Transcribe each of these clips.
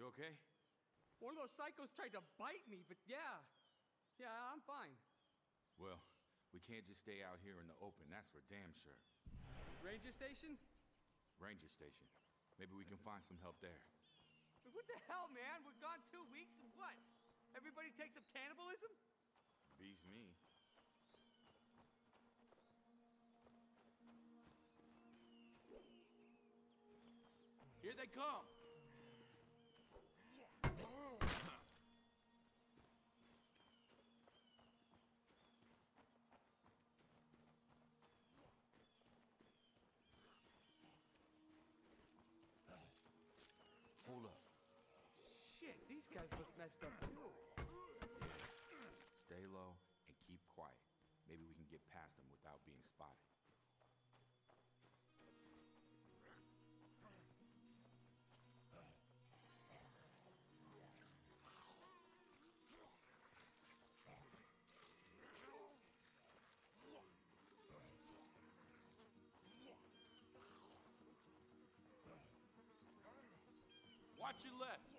okay? One of those psychos tried to bite me, but yeah. Yeah, I'm fine. Well, we can't just stay out here in the open, that's for damn sure. Ranger station? Ranger station. Maybe we can find some help there. What the hell, man? We're gone 2 weeks and what? Everybody takes up cannibalism? Beats me. Here they come! Hold up. Shit, these guys look messed up too. Stay low and keep quiet. Maybe we can get past them without being spotted. Watch your left.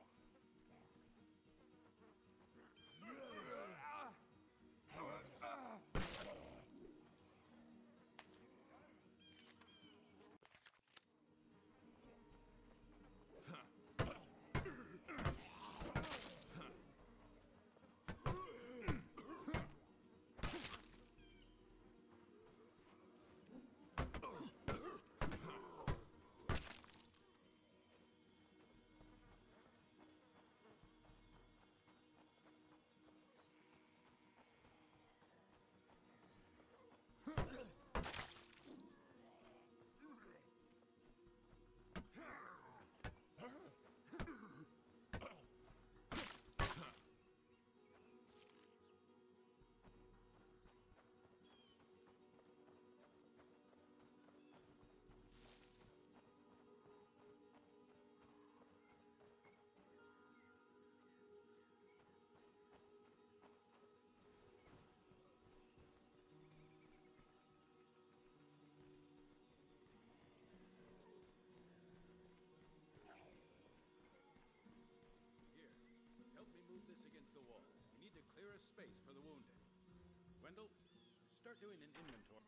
Here, help me move this against the wall. We need to clear a space for the wounded. Wendell, start doing an inventory.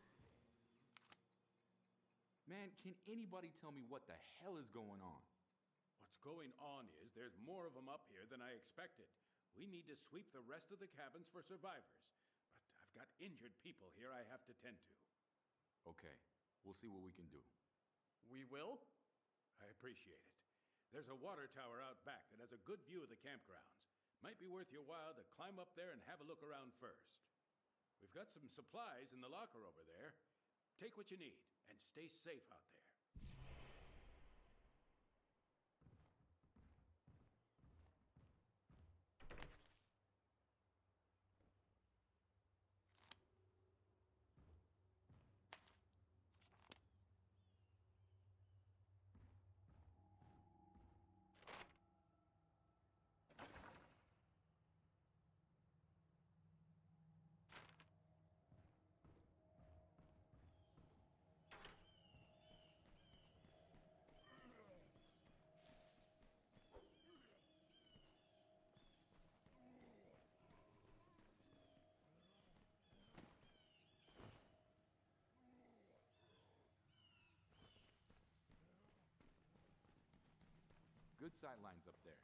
Man, can anybody tell me what the hell is going on? What's going on is there's more of them up here than I expected. We need to sweep the rest of the cabins for survivors. But I've got injured people here I have to tend to. Okay, we'll see what we can do. We will? I appreciate it. There's a water tower out back that has a good view of the campgrounds. Might be worth your while to climb up there and have a look around first. We've got some supplies in the locker over there. Take what you need and stay safe out there. Good sight lines up there.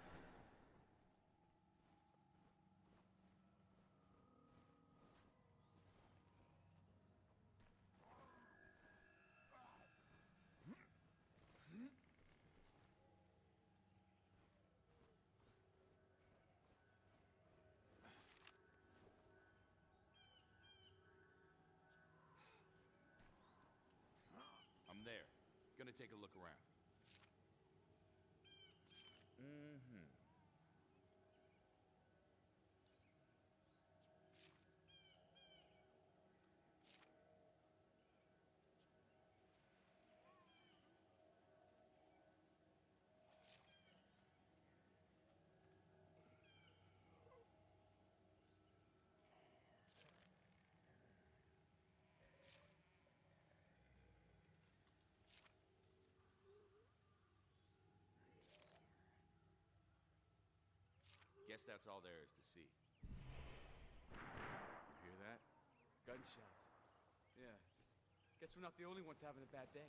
I'm there. Gonna take a look around. Mm-hmm. Guess that's all there is to see. You hear that? Gunshots. Yeah. Guess we're not the only ones having a bad day.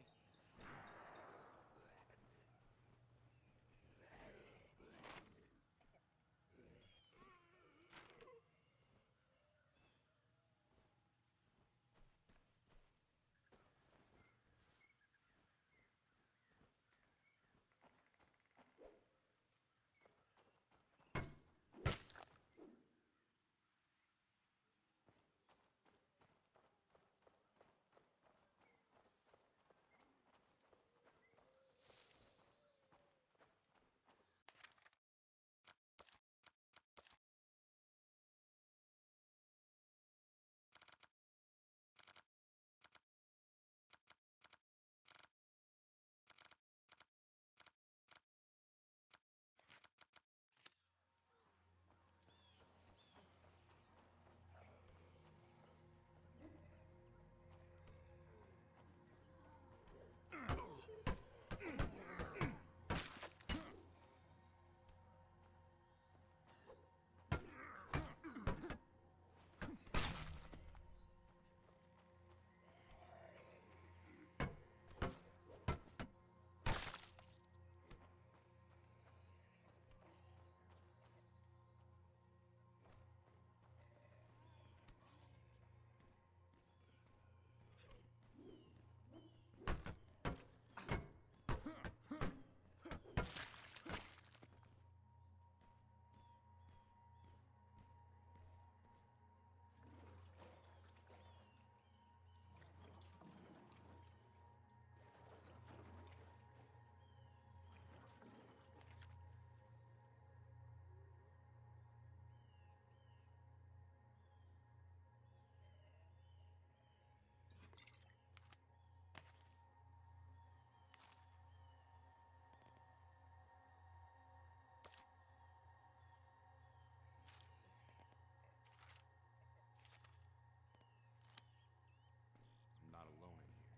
I'm not alone in here.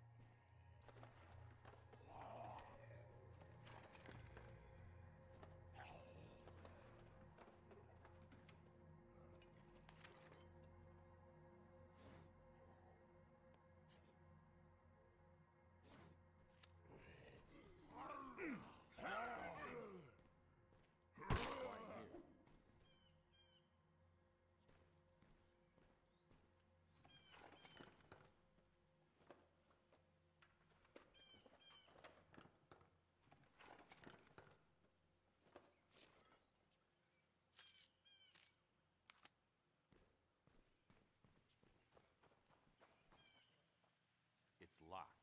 Quiet here. It's locked.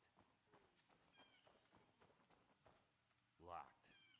Locked.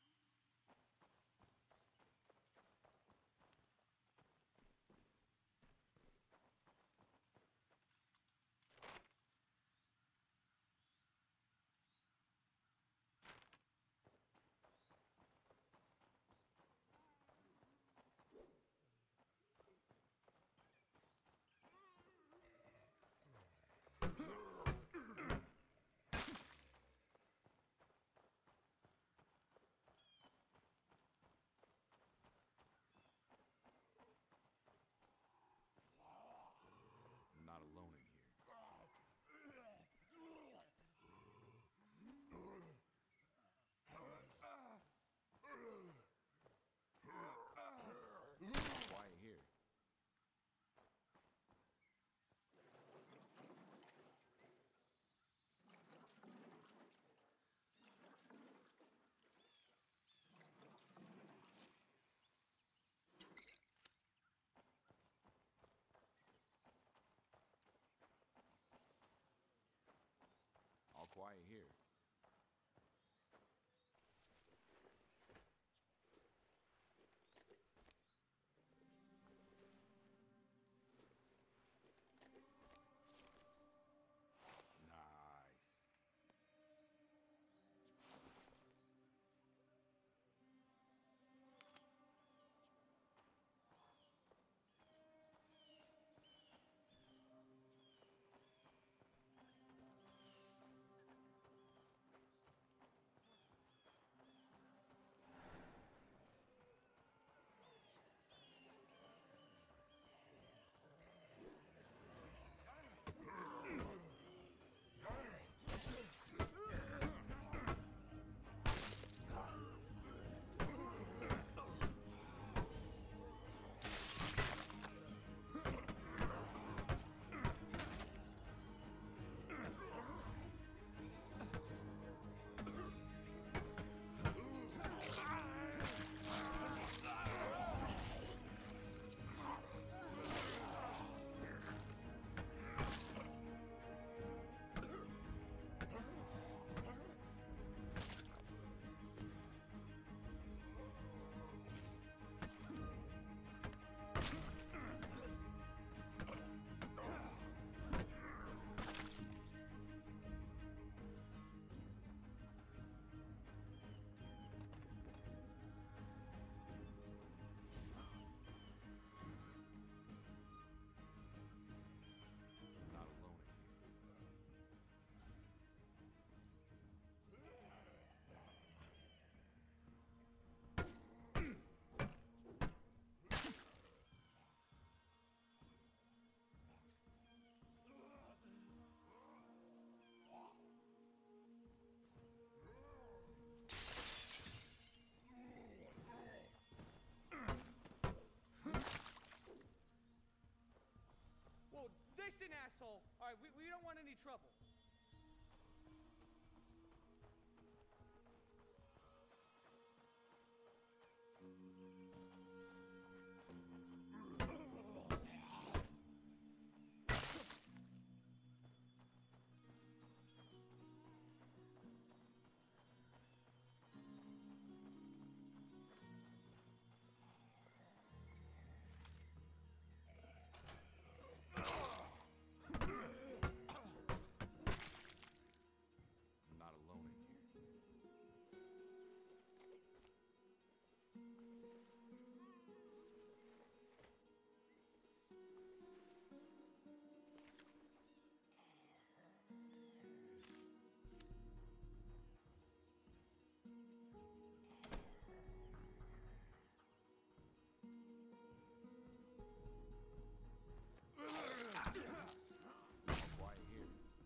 I'm not alone in here. Quiet here. All quiet here. Nice. Listen, asshole. All right, we don't want any trouble. I'm not alone in here. Quiet here.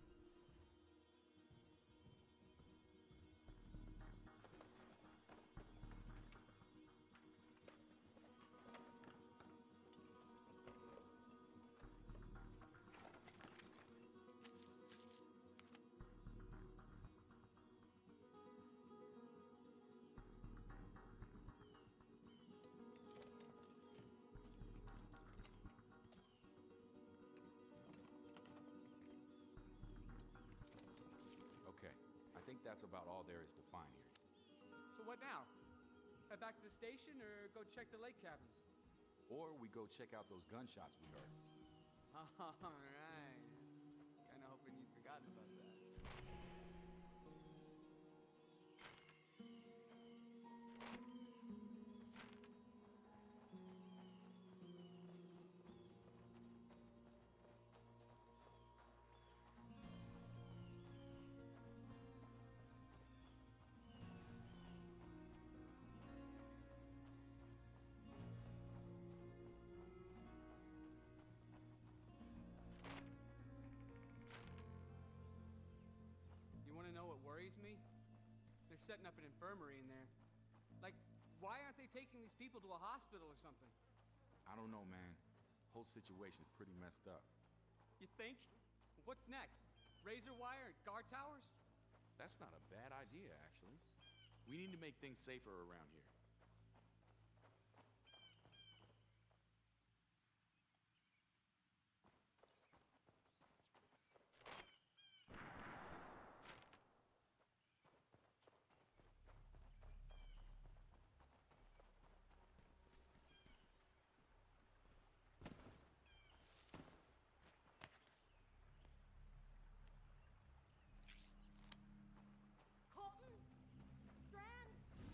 Okay, I think that's about all there is to find here. So what now? Head back to the station or go check the lake cabins? Or we go check out those gunshots we heard. All right. Kind of hoping you'd forgotten about that. You want to know what worries me? They're setting up an infirmary in there. Like, why aren't they taking these people to a hospital or something? I don't know, man. Whole situation's pretty messed up. You think? What's next? Razor wire, guard towers? That's not a bad idea, actually. We need to make things safer around here. Colton? Strand?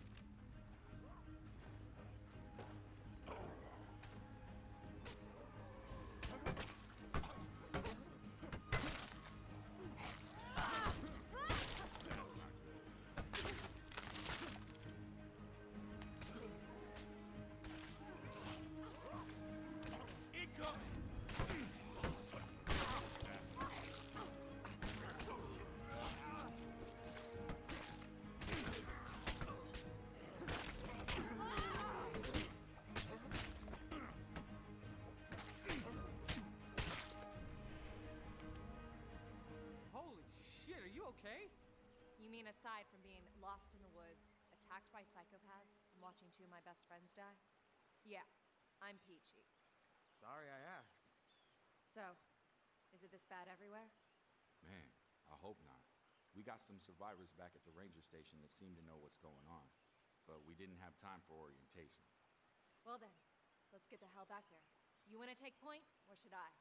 Holy shit, are you okay? You mean aside from being lost in the woods, attacked by psychopaths, and watching two of my best friends die? Yeah, I'm peachy. Sorry I asked. So, is it this bad everywhere? Man, I hope not. We got some survivors back at the ranger station that seem to know what's going on, but we didn't have time for orientation. Well then, let's get the hell back there. You wanna take point, or should I?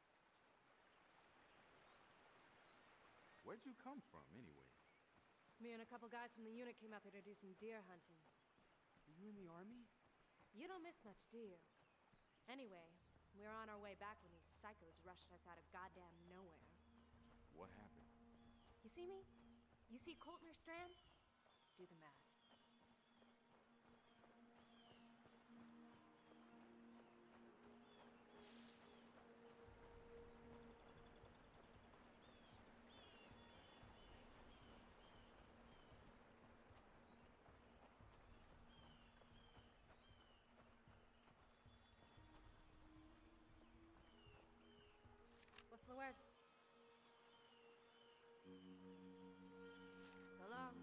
Where'd you come from, anyways? Me and a couple guys from the unit came up here to do some deer hunting. Are you in the army? You don't miss much, do you? Anyway, we were on our way back when these psychos rushed us out of goddamn nowhere. What happened? You see me? You see Colton or Strand? Do the math. What's the word? So long.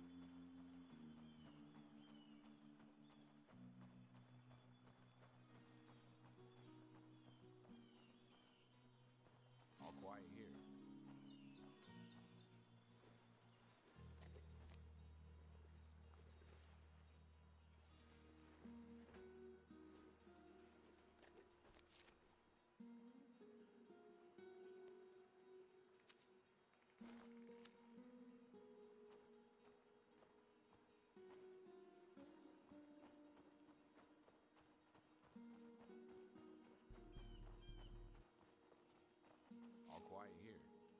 All quiet here. All quiet here.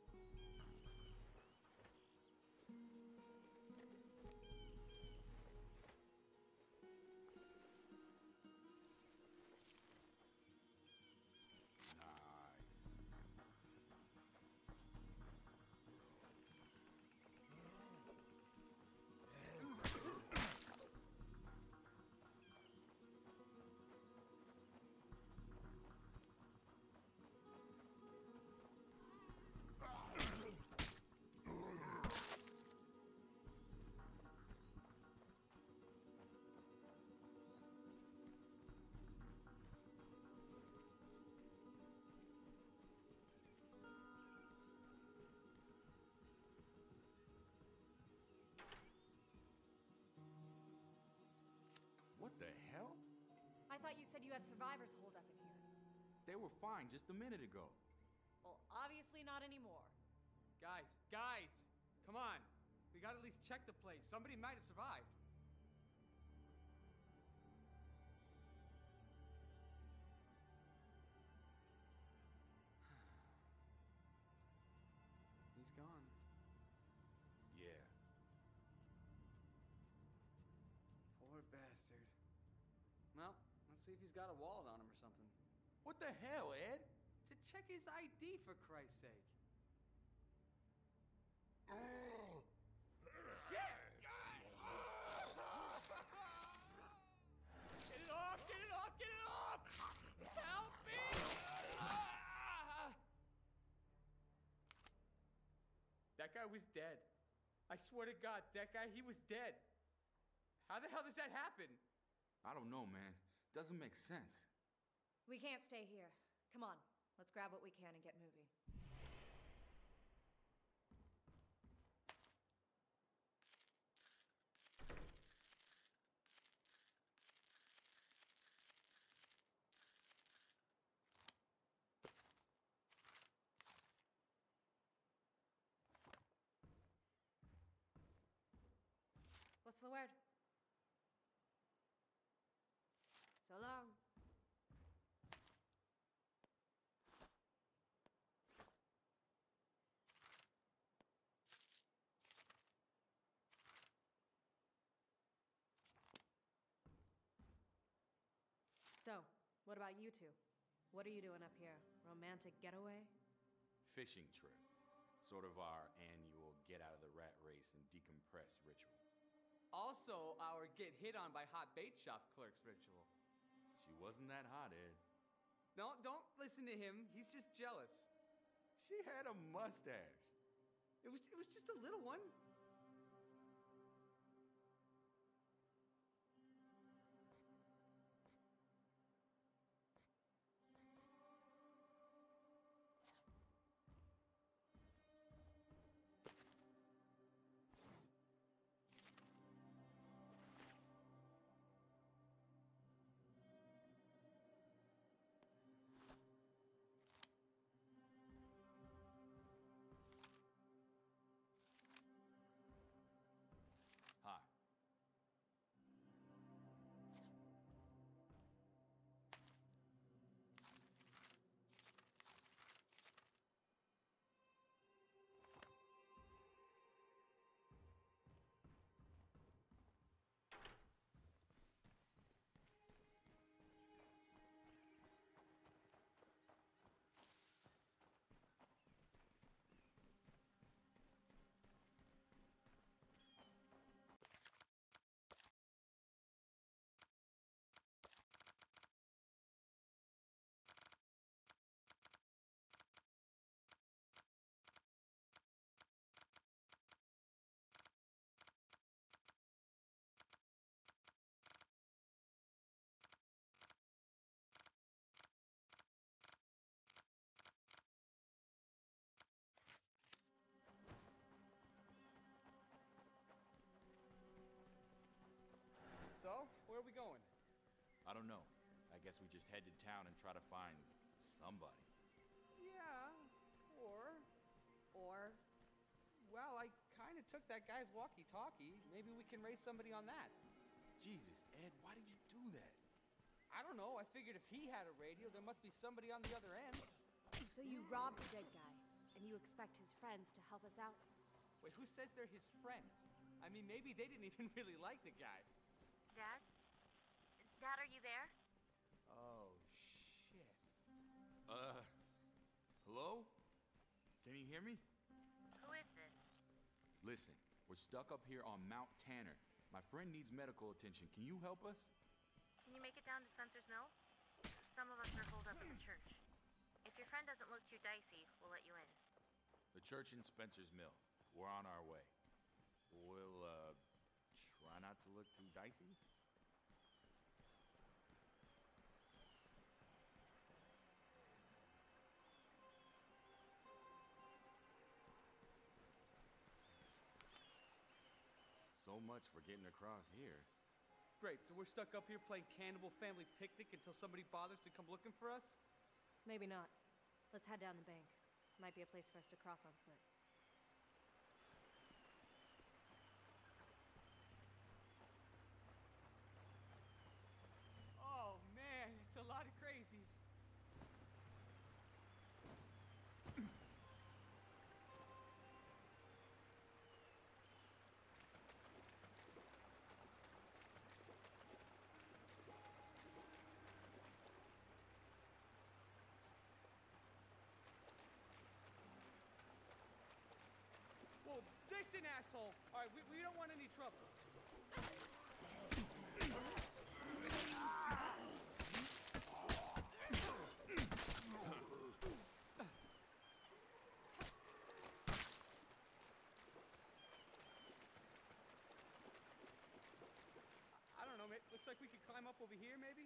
What the hell? I thought you said you had survivors holed up in here. They were fine just a minute ago. Well, obviously not anymore. Guys! Come on! We gotta at least check the place. Somebody might have survived. He's gone. Yeah. Poor bastard. Well, let's see if he's got a wallet on him or something. What the hell, Ed? To check his ID, for Christ's sake. Shit! Get it off! Get it off! Get it off! Help me! That guy was dead. I swear to God, that guy, he was dead. How the hell does that happen? I don't know, man. Doesn't make sense. We can't stay here. Come on, let's grab what we can and get moving. What's the word? So long. So, what about you two? What are you doing up here? Romantic getaway? Fishing trip. Sort of our annual get out of the rat race and decompress ritual. Also, our get hit on by hot bait shop clerks ritual. She wasn't that hot, Ed. No, don't listen to him. He's just jealous. She had a mustache. It was just a little one. guess we just head to town and try to find somebody. Yeah, or... Or, Well, I kind of took that guy's walkie-talkie. Maybe we can raise somebody on that. Jesus, Ed, why did you do that? I don't know. I figured if he had a radio, there must be somebody on the other end. so you robbed a dead guy, and you expect his friends to help us out? Wait, who says they're his friends? I mean, maybe they didn't even really like the guy. Dad? Dad, are you there? Oh, shit. Hello? Can you hear me? Who is this? Listen, we're stuck up here on Mount Tanner. My friend needs medical attention. Can you help us? Can you make it down to Spencer's Mill? Some of us are holed up at the church. If your friend doesn't look too dicey, we'll let you in. The church in Spencer's Mill. We're on our way. We'll, try not to look too dicey? So much for getting across here. Great, so we're stuck up here playing Cannibal Family Picnic until somebody bothers to come looking for us? Maybe not. Let's head down the bank. Might be a place for us to cross on foot. Oh, man, it's a lot of crazies. Well, listen, asshole. All right, we don't want any trouble. I don't know, mate. Looks like we could climb up over here, maybe?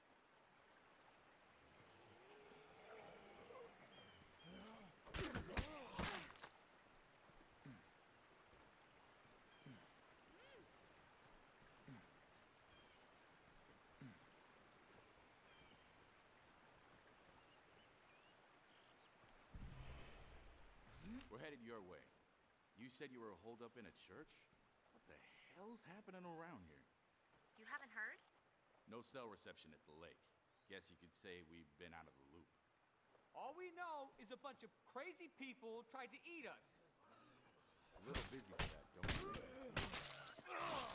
We're headed your way. You said you were holed up in a church? What the hell's happening around here? You haven't heard? No cell reception at the lake. Guess you could say we've been out of the loop. All we know is a bunch of crazy people tried to eat us. A little busy for that, don't you think?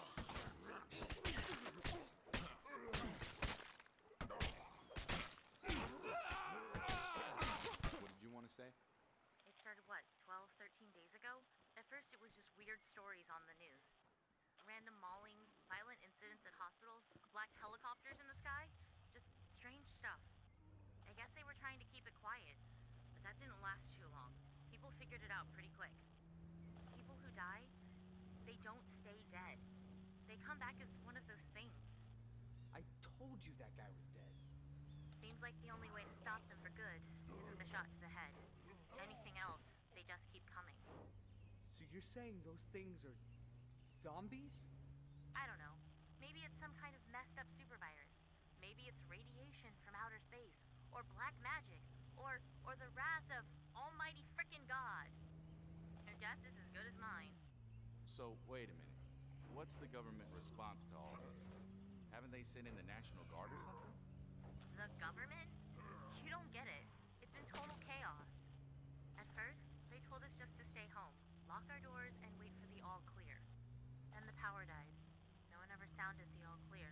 What did you want to say? It started, what, 12, 13 days ago? At first, it was just weird stories on the news. Random maulings, violent incidents at hospitals, black helicopters in the sky. Just strange stuff. I guess they were trying to keep it quiet, but that didn't last too long. People figured it out pretty quick. People who die, they don't stay dead. They come back as one of those things. I told you that guy was dead. Seems like the only way to stop them for good is with a shot to the head. Anything else, they just keep coming. So you're saying those things are zombies? I don't know. Maybe it's some kind of messed up supervirus. Maybe it's radiation from outer space, or black magic, or the wrath of almighty frickin' God. Your guess is as good as mine. So, wait a minute. What's the government response to all this? Haven't they sent in the National Guard or something? The government? You don't get it. It's been total chaos. At first, they told us just to stay home, lock our doors, and wait for the all clear. Then the power died. No one ever sounded the all clear.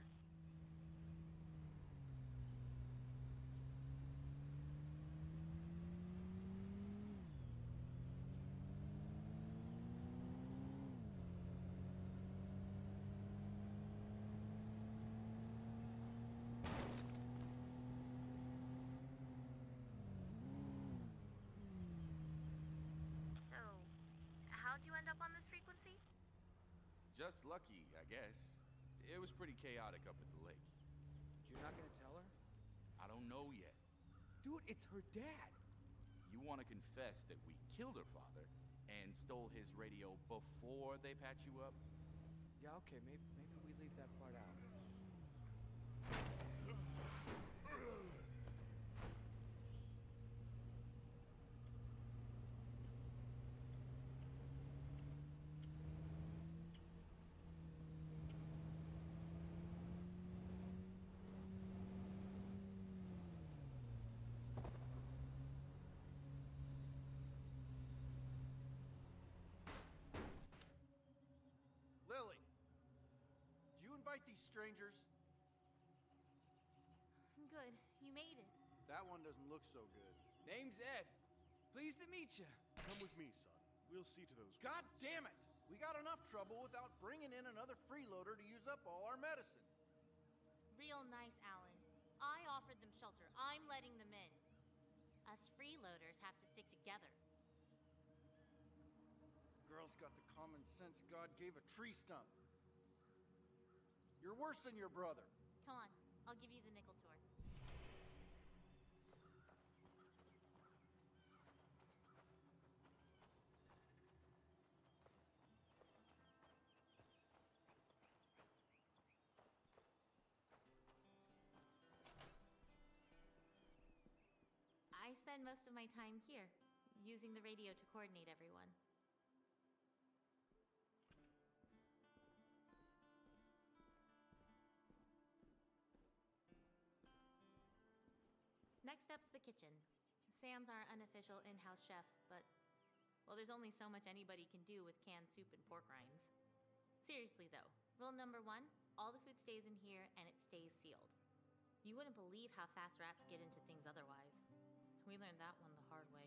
So, how'd you end up on this frequency? Just lucky, I guess. It was pretty chaotic up at the lake. You're not gonna tell her? I don't know yet. Dude, it's her dad. You want to confess that we killed her father and stole his radio before they patch you up? Yeah, okay, maybe we leave that part out. Lily, did you invite these strangers? Good. You made it. That one doesn't look so good. Name's Ed. Pleased to meet you. Come with me, son. We'll see to those. God damn it! We got enough trouble without bringing in another freeloader to use up all our medicine. Real nice, Alan. I offered them shelter. I'm letting them in. Us freeloaders have to stick together. Girl's got the common sense God gave a tree stump. You're worse than your brother. Come on. I'll give you the nickel tour. I spend most of my time here, using the radio to coordinate everyone. Next up's the kitchen. Sam's our unofficial in-house chef, but, well, there's only so much anybody can do with canned soup and pork rinds. Seriously, though, rule number 1, all the food stays in here and it stays sealed. You wouldn't believe how fast rats get into things otherwise. We learned that one the hard way.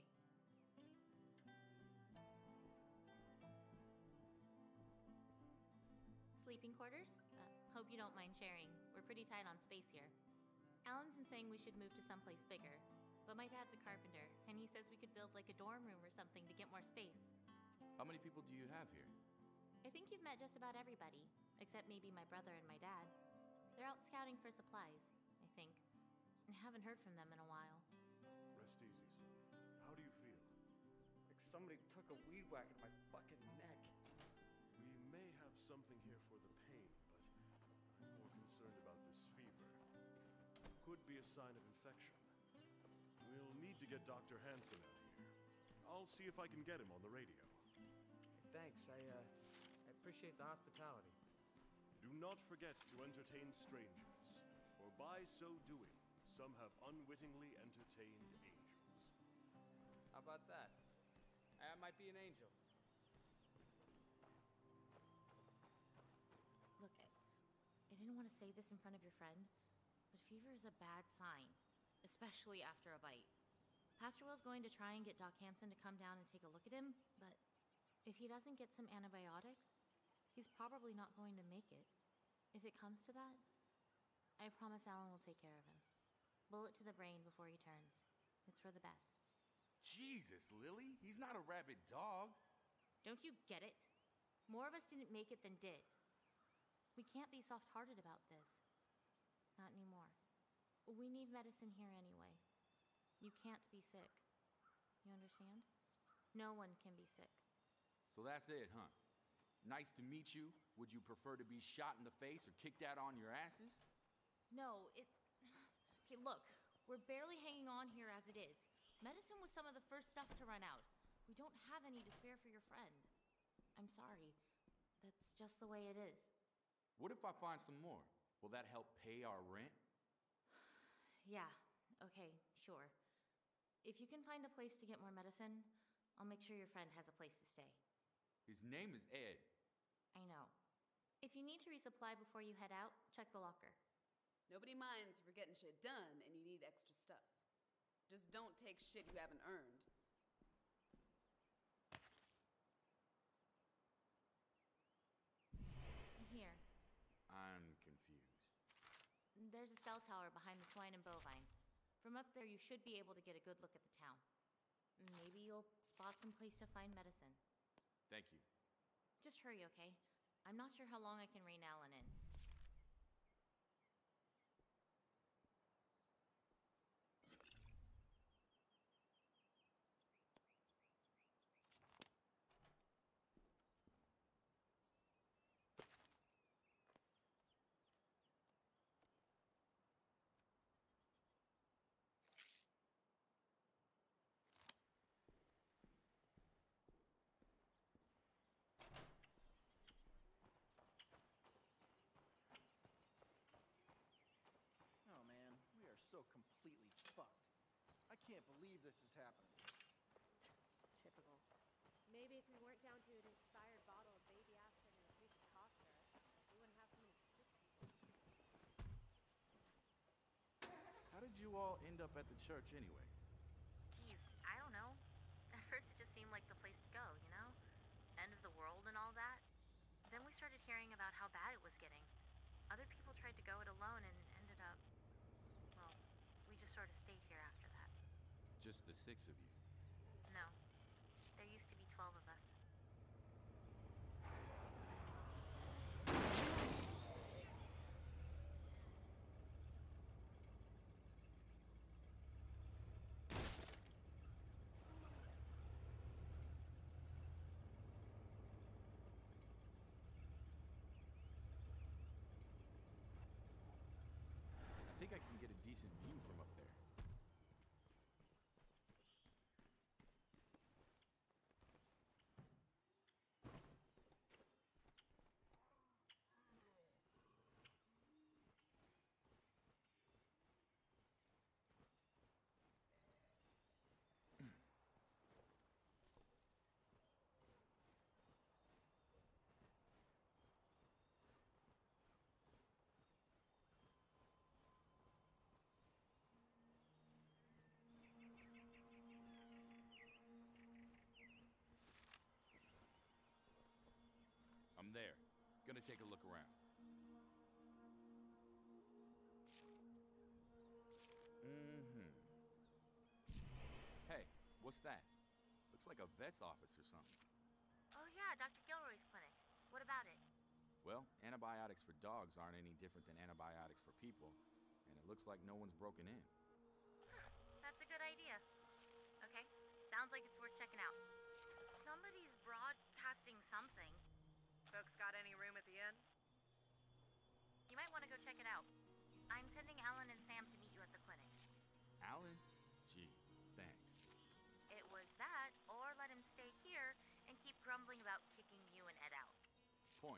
Sleeping quarters? Hope you don't mind sharing. We're pretty tight on space here. Alan's been saying we should move to someplace bigger, but my dad's a carpenter, and he says we could build like a dorm room or something to get more space. How many people do you have here? I think you've met just about everybody, except maybe my brother and my dad. They're out scouting for supplies, I think. I haven't heard from them in a while. Rest easy, son. How do you feel? Like somebody took a weed whack at my fucking neck. We may have something here for the pain, but I'm more concerned about this fever. Could be a sign of infection. We'll need to get Dr. Hansen out here. I'll see if I can get him on the radio. Thanks, I appreciate the hospitality. Do not forget to entertain strangers, for by so doing, some have unwittingly entertained angels. How about that? I might be an angel. Look, I didn't want to say this in front of your friend, but fever is a bad sign, especially after a bite. Pastor Will's going to try and get Doc Hansen to come down and take a look at him, but if he doesn't get some antibiotics, he's probably not going to make it. If it comes to that, I promise Alan will take care of him. Bullet to the brain before he turns. It's for the best. Jesus, Lily, he's not a rabid dog. Don't you get it? More of us didn't make it than did. We can't be soft-hearted about this. Not anymore. We need medicine here anyway. You can't be sick. You understand? No one can be sick. So that's it, huh? Nice to meet you. Would you prefer to be shot in the face or kicked out on your asses? No, it's... Okay, look. We're barely hanging on here as it is. Medicine was some of the first stuff to run out. We don't have any to spare for your friend. I'm sorry. That's just the way it is. What if I find some more? Will that help pay our rent? Yeah, okay, sure. If you can find a place to get more medicine, I'll make sure your friend has a place to stay. His name is Ed. I know. If you need to resupply before you head out, check the locker. Nobody minds if you're getting shit done and you need extra stuff. Just don't take shit you haven't earned. Here. I'm confused. There's a cell tower behind the swine and bovine. From up there, you should be able to get a good look at the town. Maybe you'll spot some place to find medicine. Thank you. Just hurry, okay? I'm not sure how long I can rein Alan in. so completely fucked. I can't believe this is happening. Typical. Maybe if we weren't down to an expired bottle of baby aspirin and a case of cough syrup, we wouldn't have so many sick people. How did you all end up at the church anyways? Geez, I don't know. At first it just seemed like the place to go, you know? End of the world and all that. Then we started hearing about how bad it was getting. Other people tried to go it alone and ended up... Well, we just sort of stayed here after that. Just the 6 of you. No. There used to be 12 of us. I think I can get a decent view from up there. I'm there. Gonna take a look around. Hey, what's that? Looks like a vet's office or something. Oh yeah, Dr. Gilroy's clinic. What about it? Well, antibiotics for dogs aren't any different than antibiotics for people, and it looks like no one's broken in. That's a good idea. Okay, sounds like it's worth checking out. Somebody's broadcasting something. Folks got any room at the inn? You might want to go check it out. I'm sending Alan and Sam to meet you at the clinic. Alan? Gee, thanks. It was that, or let him stay here and keep grumbling about kicking you and Ed out. Point.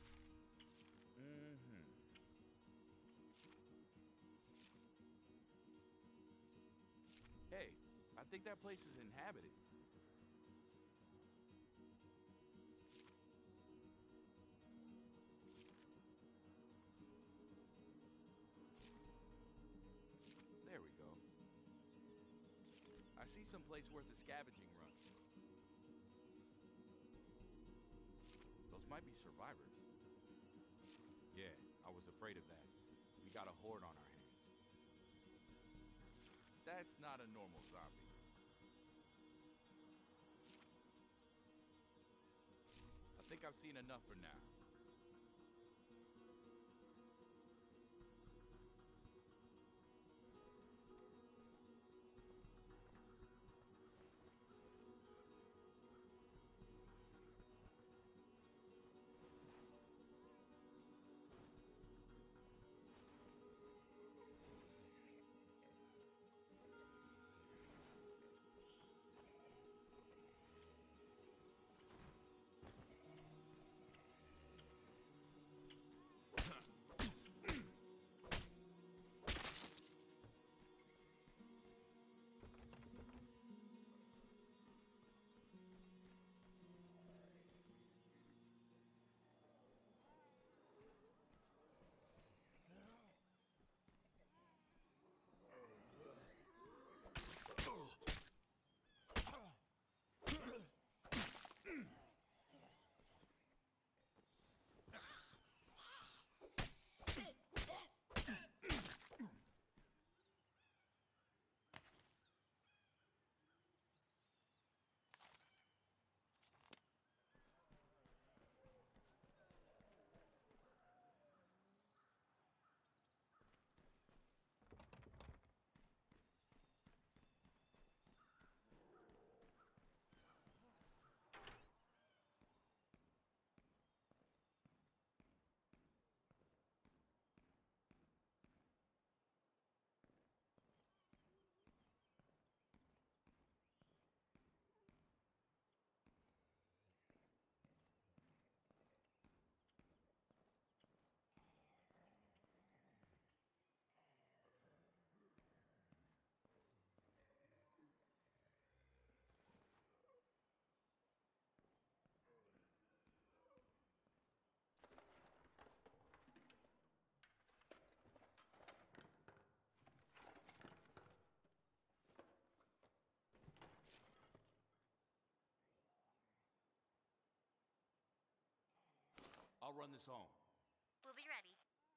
Hey, I think that place is inhabited. There we go. I see some place worth a scavenging run. Those might be survivors. Yeah, I was afraid of that. We got a horde on our hands. That's not a normal zombie. I think I've seen enough for now. I'll run this home. We'll be ready.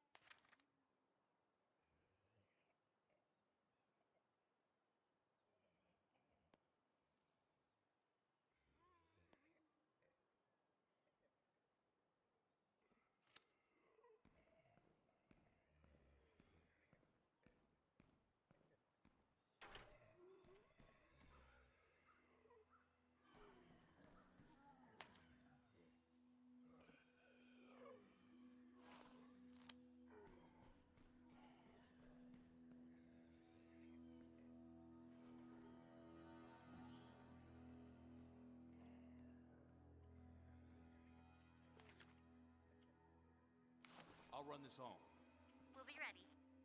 I'll run this home. We'll be ready.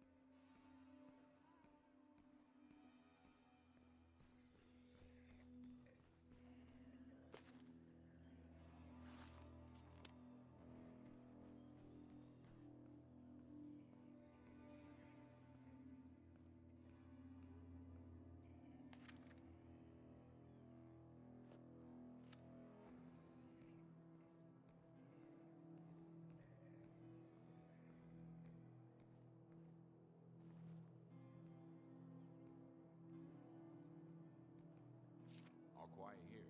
All quiet here.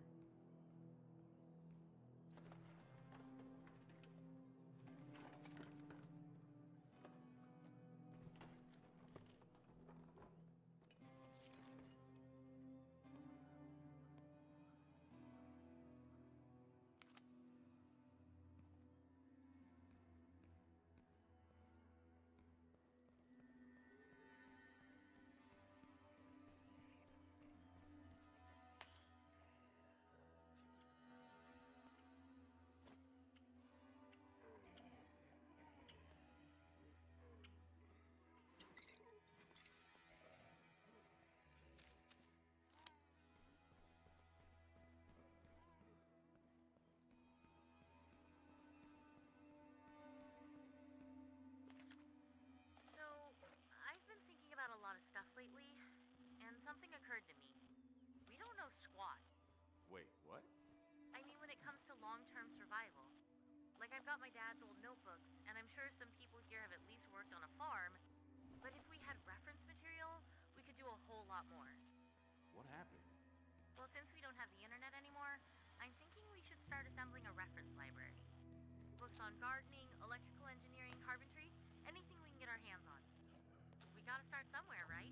So, I've been thinking about a lot of stuff lately, and something occurred to me. We don't know squat. Wait, what? I mean, when it comes to long-term survival. Like, I've got my dad's old notebooks, and I'm sure some people here have at least worked on a farm, but if we had reference material, we could do a whole lot more. What happened? Well, since we don't have the internet anymore, I'm thinking we should start assembling a reference library. Books on gardening, electrical engineering, carpentry, anything we can get our hands on. We gotta start somewhere, right?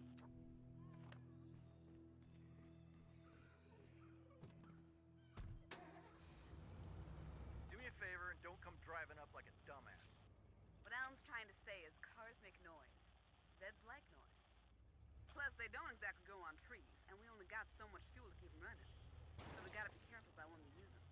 Do me a favor and don't come driving up like a dumbass. What Alan's trying to say is cars make noise. Zeds like noise. Plus, they don't exactly grow on trees, and we only got so much fuel to keep them running. So we gotta be careful about when we use them.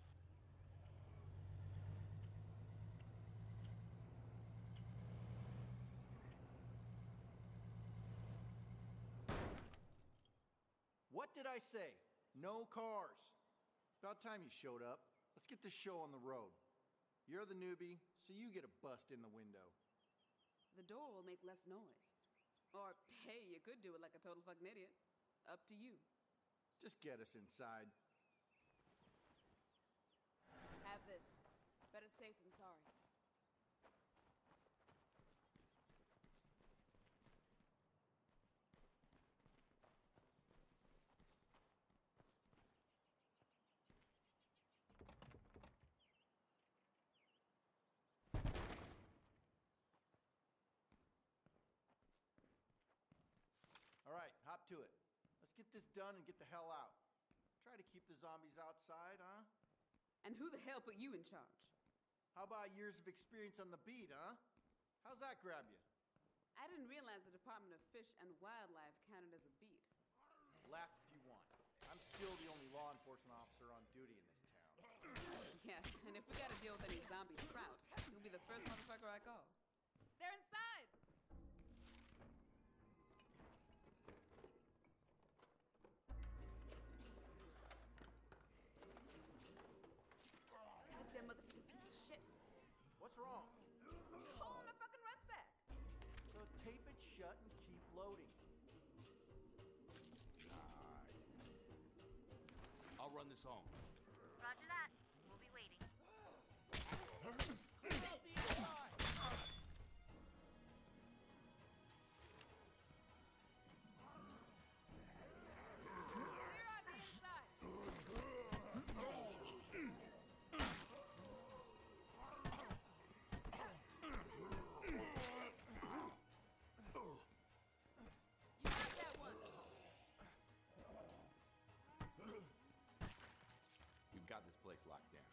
What did I say? No cars. About time you showed up. Let's get this show on the road. You're the newbie, so you get a bust in the window. The door will make less noise. Or, hey, you could do it like a total fucking idiot. Up to you. Just get us inside. Have this. Better safe than sorry. All right, hop to it. Let's get this done and get the hell out. Try to keep the zombies outside, huh? And who the hell put you in charge? How about years of experience on the beat, huh? How's that grab you? I didn't realize the Department of Fish and Wildlife counted as a beat. Laugh if you want. I'm still the only law enforcement officer on duty in this town. Yeah, and if we gotta deal with any zombie trout, you'll be the first motherfucker I call. They're inside! Goddamn motherfucking piece of shit. What's wrong? Hole in the fucking rucksack. So tape it shut and keep loading. I'll run this home. Roger that. We'll be waiting. Check out the this place locked down.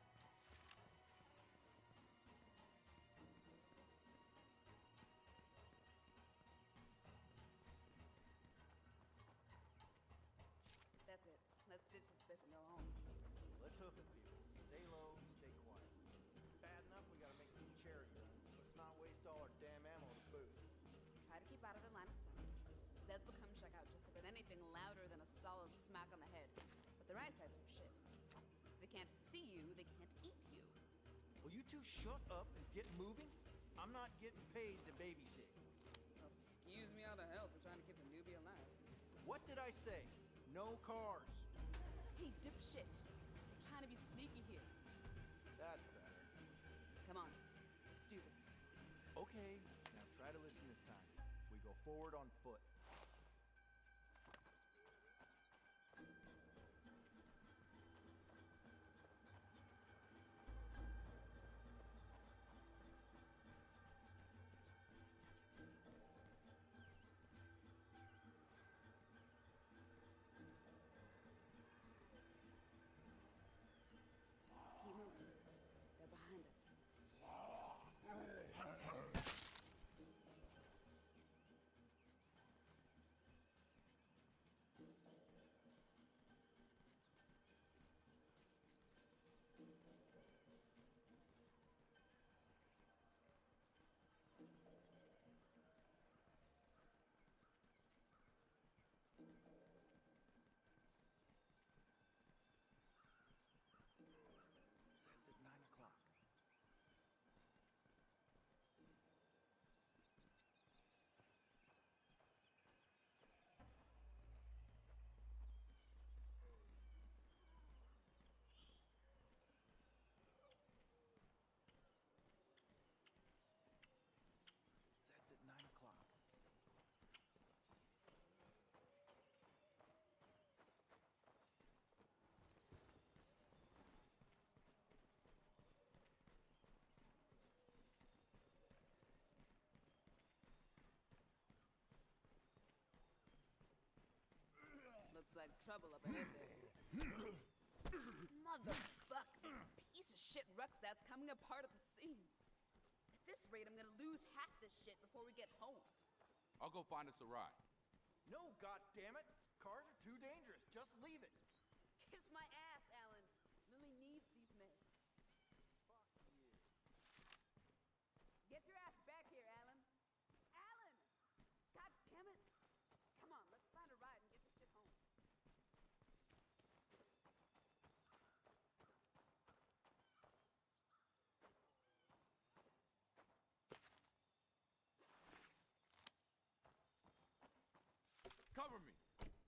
That's it. Let's ditch this bitch and go home. Let's hoof it, people. Stay low, stay quiet. Bad enough we gotta make this cherry run. Let's not waste all our damn ammo to boot. Try to keep out of their line of sight. Zeds will come check out just about anything louder than a solid smack on the head. But their eyesight's for shit. If they can't see you, they can't eat you. Will you two shut up and get moving? I'm not getting paid to babysit. Well, excuse me out of hell for trying to keep a newbie alive. What did I say? No cars. Hey, dipshit. You're trying to be sneaky here. That's better. Come on, let's do this. Okay, now try to listen this time. We go forward on foot. Keep moving. They're behind us. That's at 9 o'clock. That's at 9 o'clock. Looks like trouble up ahead there. Motherfuck! This piece of shit rucksack's coming apart at the seams. At this rate, I'm gonna lose half this shit before we get home. I'll go find us a ride. No, goddammit! Cars are too dangerous. Just leave it. Kiss my ass, Alan. Lily needs these meds. Fuck you. Get your ass back here, Alan. Alan! God damn it! Come on, let's find a ride and get this shit home. Cover me!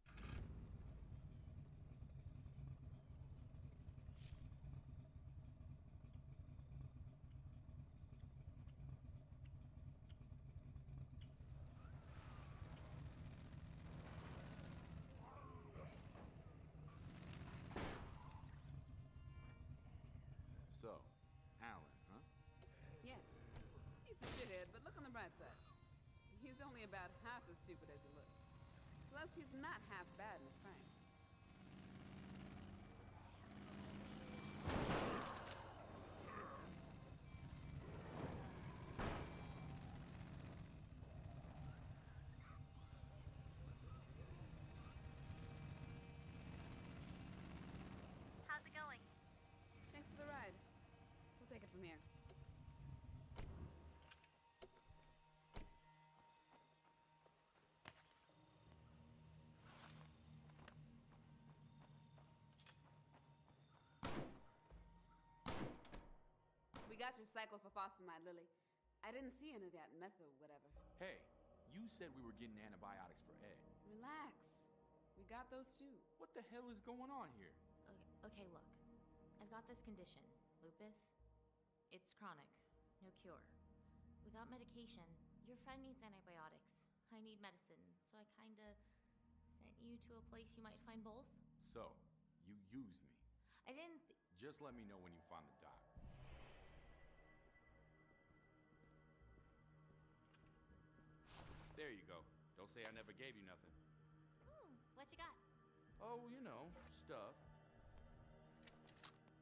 So, Alan, huh? Yes. He's a shithead, but look on the bright side. He's only about half as stupid as he looks. Plus, he's not half bad and frank. How's it going? Thanks for the ride. We'll take it from here. We got your cyclophosphamide, Lily. I didn't see any of that meth or whatever. Hey, you said we were getting antibiotics for Ed. Relax. We got those too. What the hell is going on here? Okay, look. I've got this condition, lupus. It's chronic, no cure. Without medication, your friend needs antibiotics. I need medicine, so I kinda sent you to a place you might find both. So, you used me. I didn't. Just let me know when you find the doc. There you go. Don't say I never gave you nothing. What you got? Oh, you know, stuff.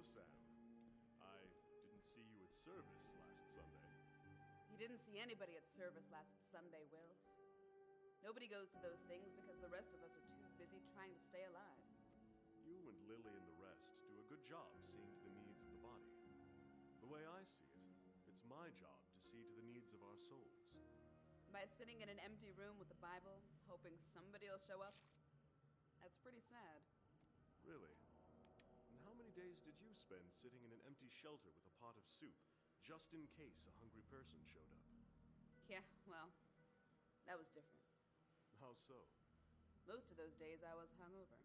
Sam. I didn't see you at service last Sunday. You didn't see anybody at service last Sunday, Will. Nobody goes to those things because the rest of us are too busy trying to stay alive. You and Lily and the rest do a good job seeing to the needs of the body. The way I see it, it's my job to see to the needs of our souls. By sitting in an empty room with the Bible, hoping somebody will show up? That's pretty sad. Really? And how many days did you spend sitting in an empty shelter with a pot of soup, just in case a hungry person showed up? Yeah, well, that was different. How so? Most of those days I was hungover.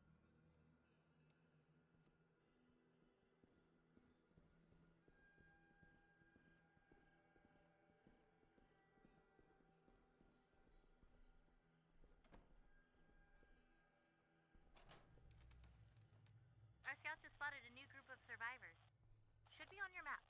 Our scout just spotted a new group of survivors. Should be on your map.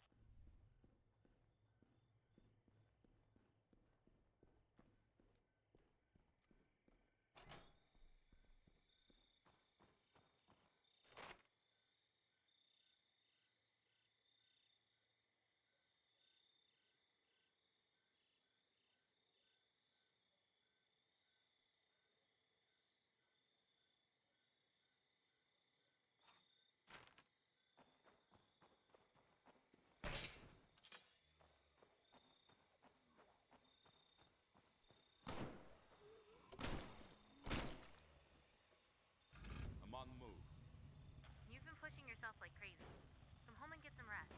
I'm on the move. You've been pushing yourself like crazy. Come home and get some rest.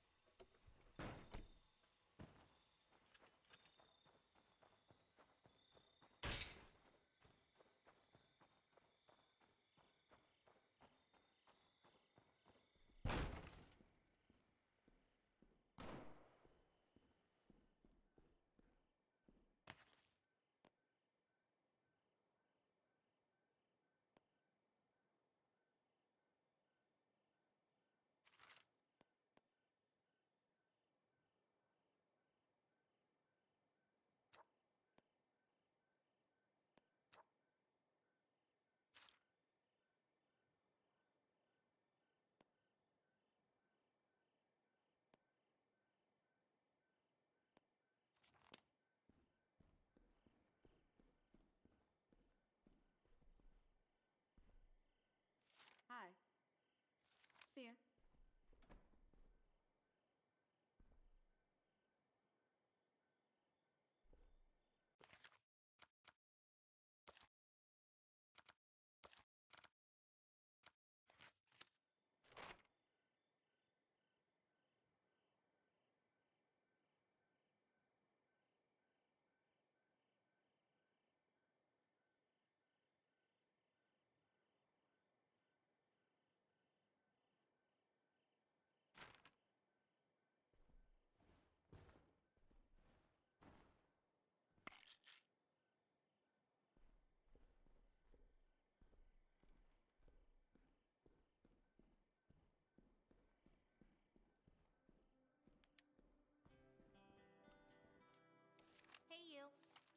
Hi. See ya. Hey, you.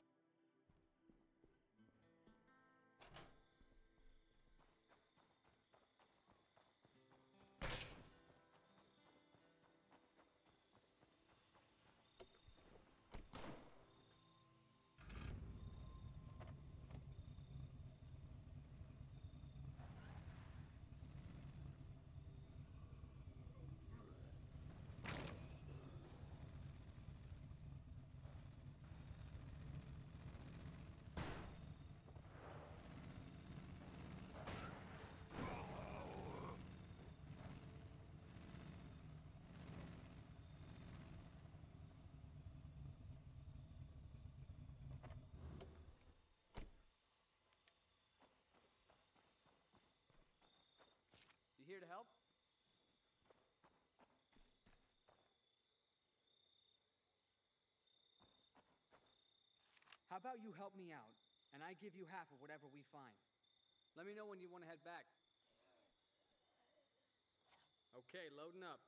You here to help? How about you help me out, and I give you half of whatever we find? Let me know when you want to head back. Okay, loading up.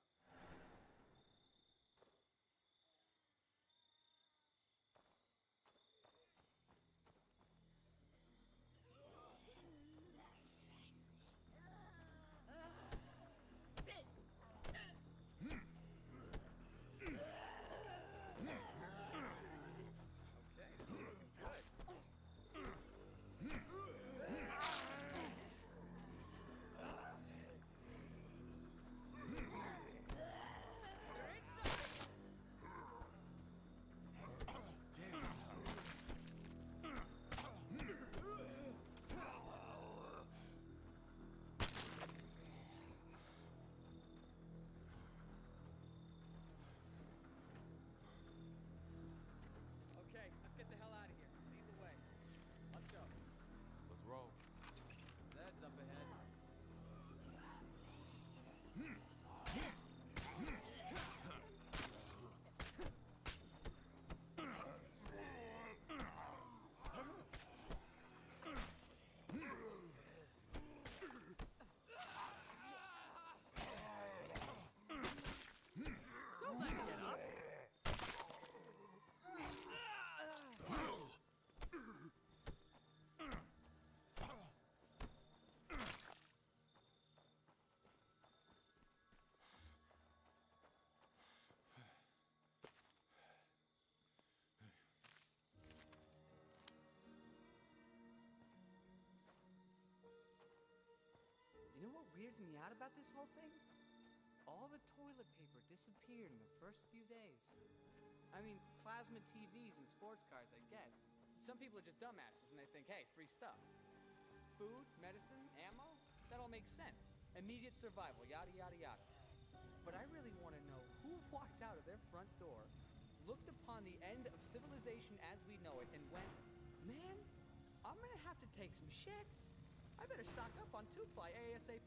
You know what weirds me out about this whole thing? All the toilet paper disappeared in the first few days. I mean, plasma TVs and sports cars, I get. Some people are just dumbasses and they think, hey, free stuff. Food, medicine, ammo, that all makes sense. Immediate survival, yada, yada, yada. But I really want to know who walked out of their front door, looked upon the end of civilization as we know it, and went, man, I'm gonna have to take some shits. I better stock up on two-ply ASAP.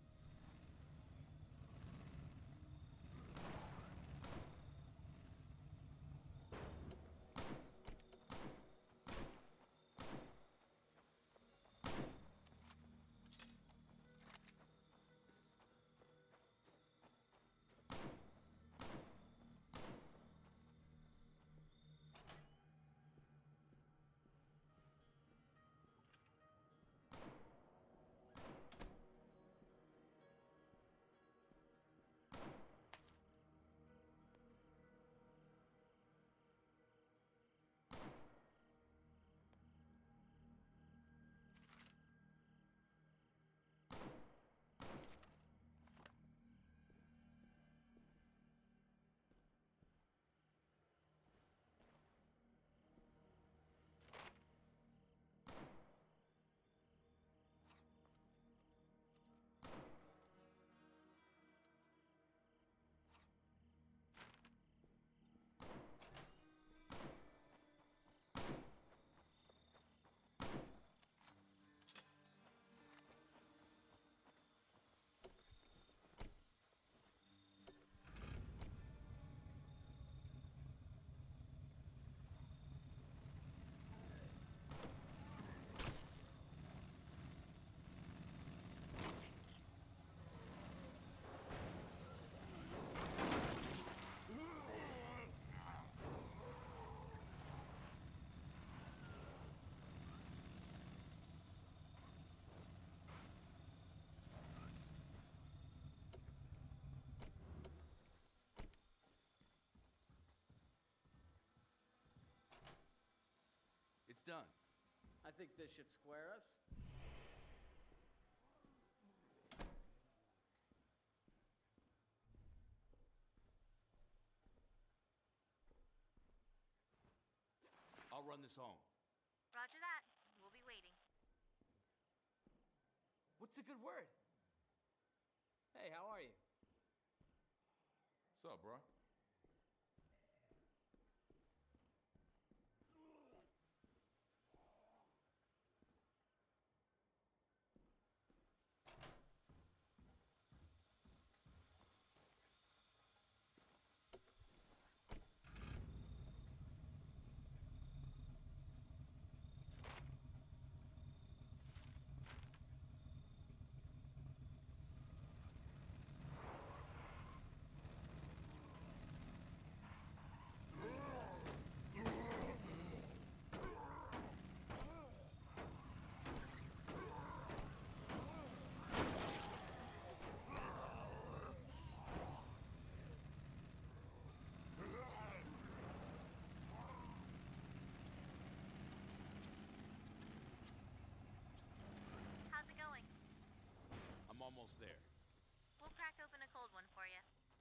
It's done. I think this should square us. I'll run this home. Roger that. We'll be waiting. What's the good word? Hey, how are you? What's up, bro? How's it going? I'm almost there. We'll crack open a cold one for you.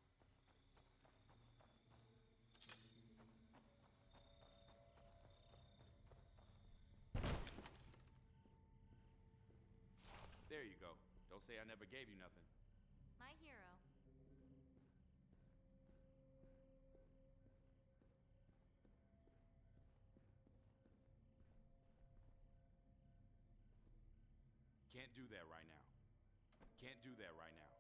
There you go. Don't say I never gave you nothing. My hero. Can't do that right now. Can't do that right now.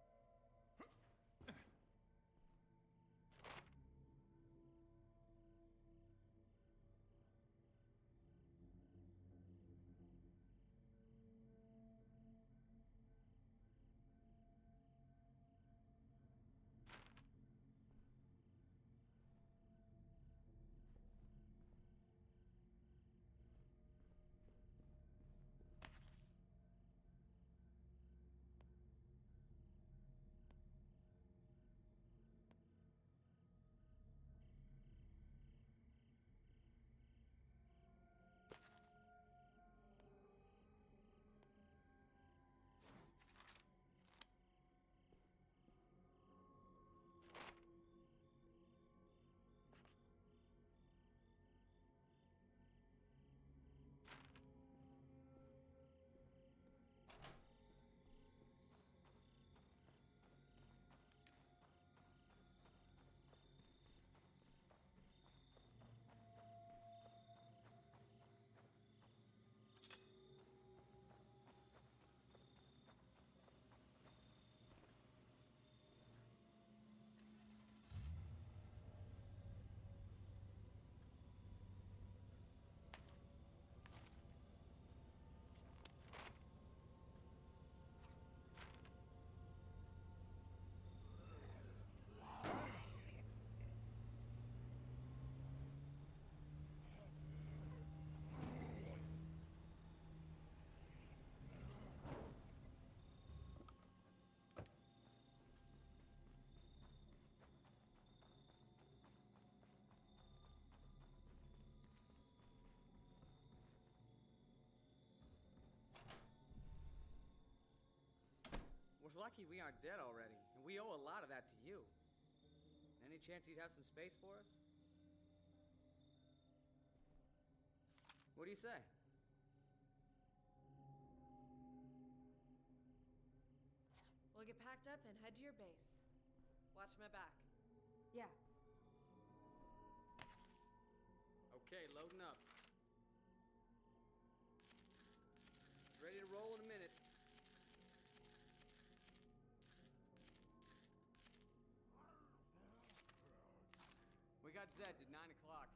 lucky we aren't dead already, and we owe a lot of that to you. Any chance you'd have some space for us? What do you say? We'll get packed up and head to your base. Watch my back. Yeah. Okay, loading up. Ready to roll in a minute. We got Zeds at 9 o'clock.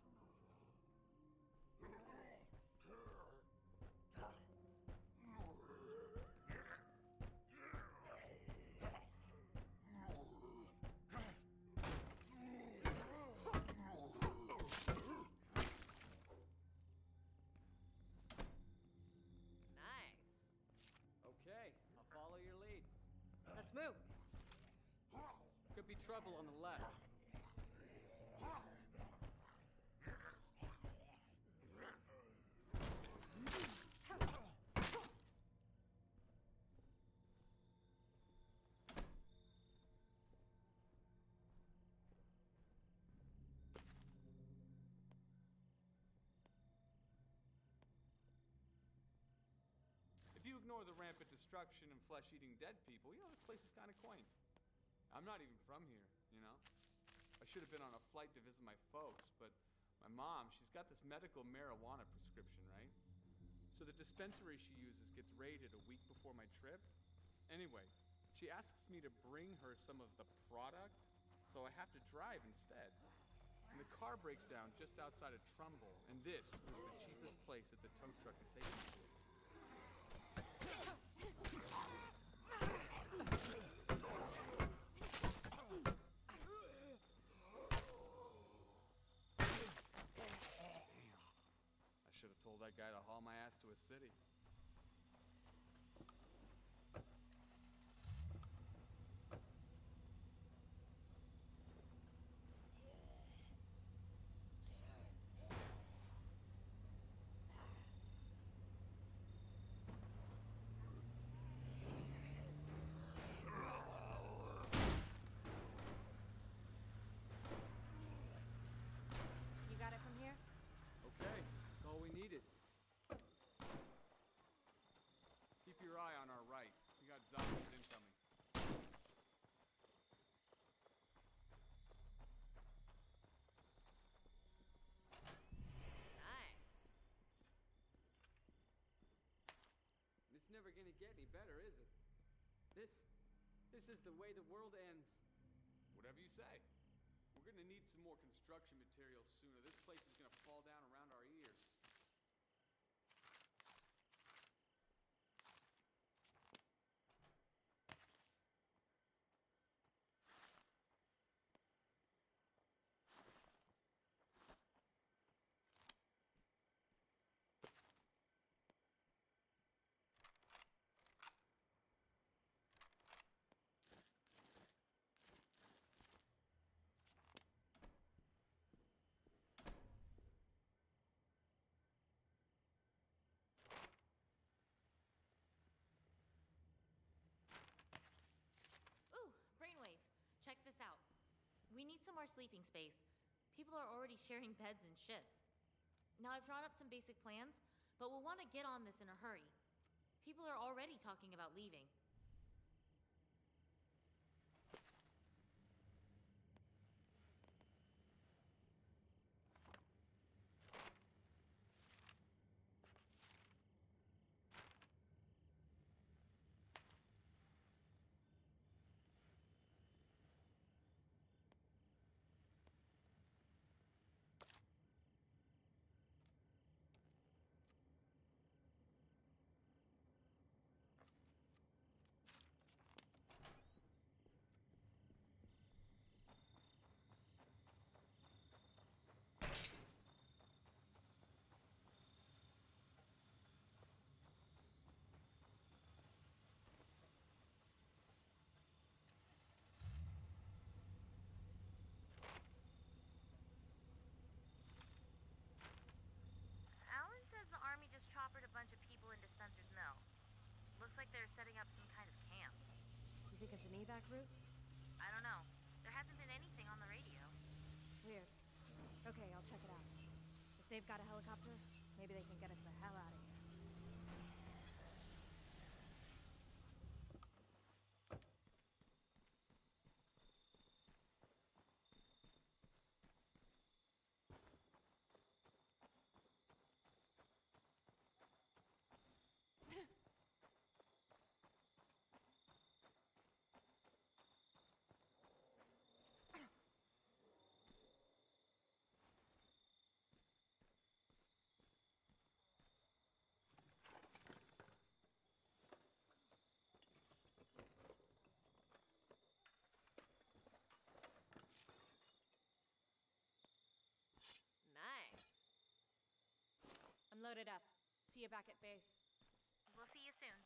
Let's move. Could be trouble on the left. If you ignore the rampant destruction and flesh-eating dead people, you know, this place is kind of quaint. I'm not even from here, you know? I should have been on a flight to visit my folks, but my mom, she's got this medical marijuana prescription, right? So the dispensary she uses gets raided a week before my trip. Anyway, she asks me to bring her some of the product, so I have to drive instead. And the car breaks down just outside of Trumbull, and this was the cheapest place that the tow truck could take me to. Told that guy to haul my ass to a city. You got it from here? Okay, that's all we needed. Keep your eye on our right. We got zombies incoming. Nice. It's never gonna get any better, is it? This is the way the world ends. Whatever you say. We're gonna need some more construction materials sooner. This place is gonna fall down around our ears. Ooh, brainwave. Check this out. We need some more sleeping space. People are already sharing beds and shifts. Now, I've drawn up some basic plans, but we'll want to get on this in a hurry. People are already talking about leaving. Alan says the army just choppered a bunch of people in Dispenser's Mill. Looks like they're setting up some kind of camp. You think it's an evac route? I don't know. There hasn't been anything on the radio. Weird. Okay, I'll check it out. If they've got a helicopter, maybe they can get us the hell out of here. Nice. I'm loaded up. See you back at base. We'll see you soon.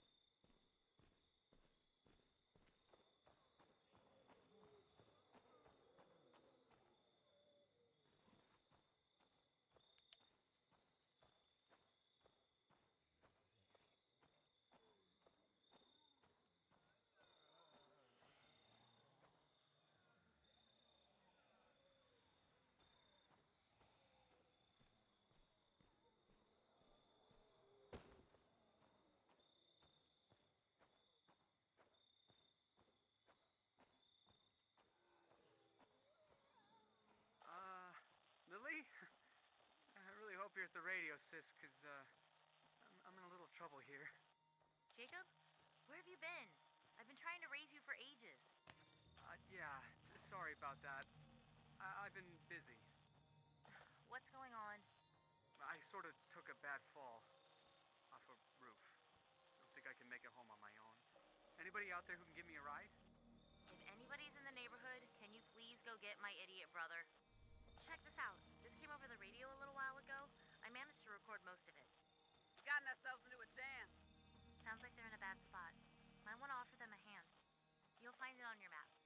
Lily? I really hope you're at the radio, sis, because, I'm in a little trouble here. Jacob, where have you been? I've been trying to raise you for ages. Yeah, sorry about that. I've been busy. What's going on? I sort of took a bad fall off a roof. I don't think I can make it home on my own. Anybody out there who can give me a ride? If anybody's in the neighborhood, can you please go get my idiot brother? Check this out. This came over the radio a little while ago. I managed to record most of it. Gotten ourselves into a jam. Sounds like they're in a bad spot. Might want to offer them a hand. You'll find it on your map.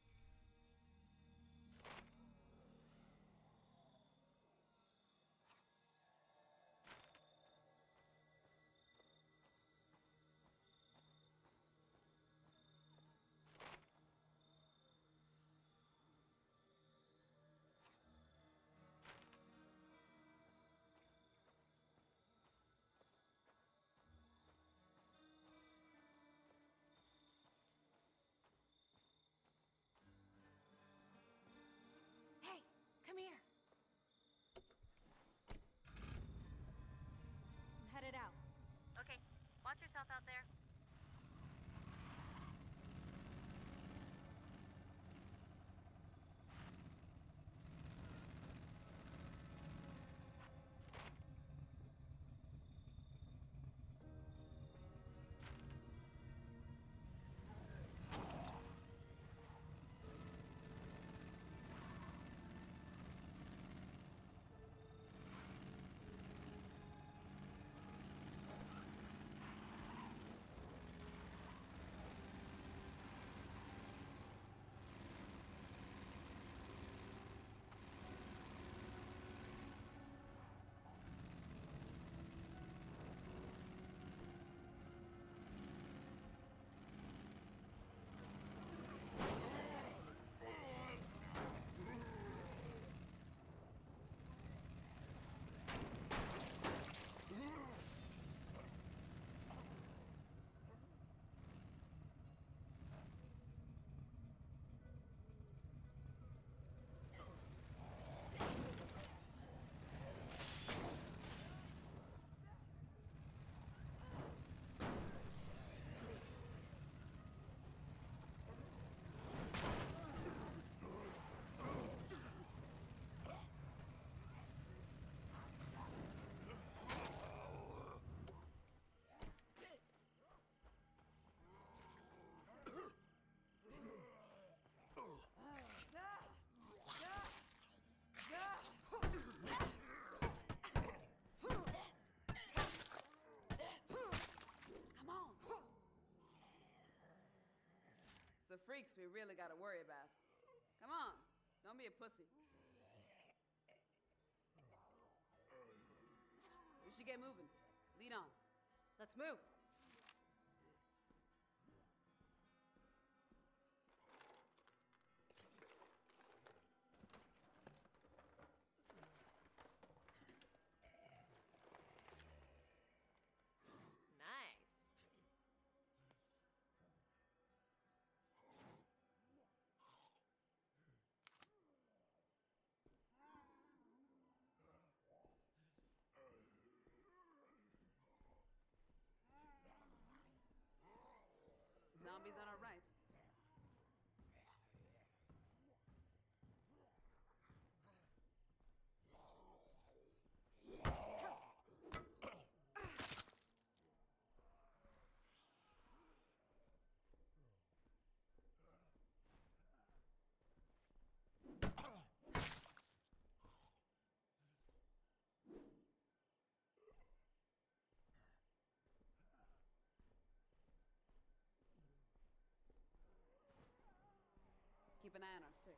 Hey, come here. I'm headed out. Okay, watch yourself out there. The freaks we really gotta worry about. Come on, don't be a pussy. We should get moving. Lead on. Let's move. keep an eye on our six.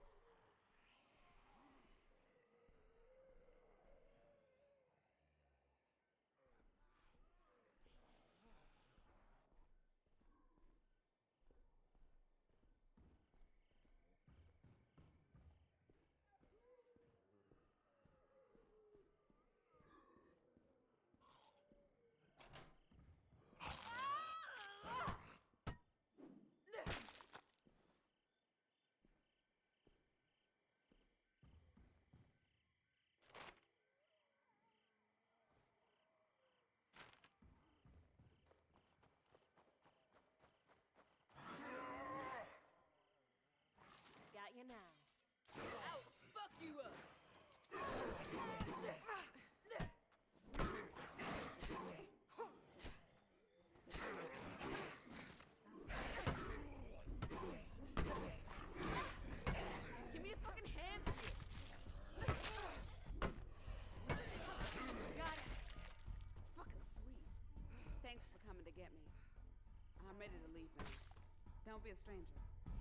Got you now. Ow! Fuck you up! Give me a fucking hand here! Got it! Fucking sweet. Thanks for coming to get me. I'm ready to leave now. Don't be a stranger.